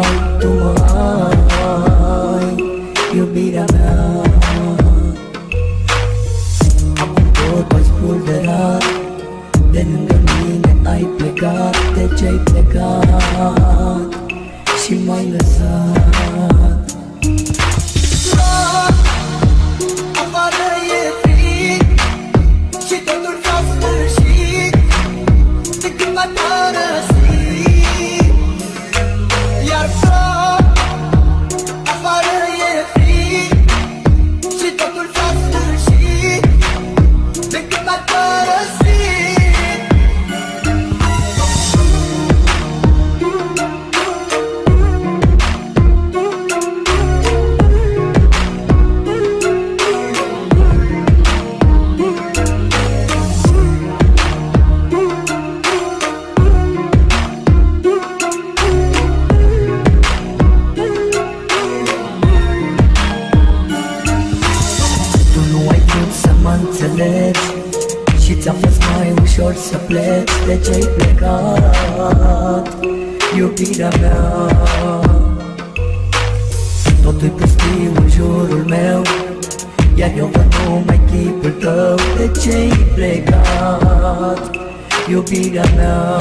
tu mă ai, iubirea mea. Acum tot ai spulberat, de lângă mine ai plecat. De ce-ai plecat și m-ai lăsat? Afară e frig și totul s-a sfârșit de când m-ai părăsit. Iar afară e frig și totul s-a sfârșit de când m-ai părăsit. Și ți-a fost mai ușor să pleci. De ce-ai plecat, iubirea mea? Totul-i pustiu în jurul meu, iar eu văd numai chipul tău. De ce-ai plecat, iubirea mea?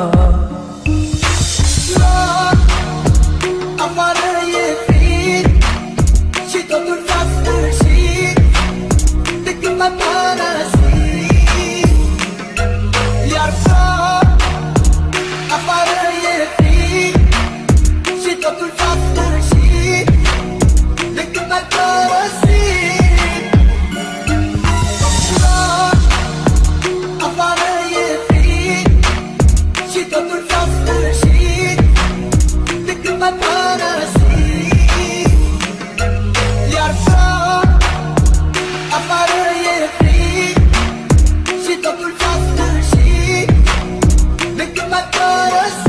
Afară e frig și totul s-a sfârșit de când m-ai părăsit. Iar afară e frig și totul s-a sfârșit de când m-ai părăsit. Afară e frig și totul s-a sfârșit de când m-ai părăsit. Iar afară e frig și totul s-a sfârșit de când m-ai părăsit.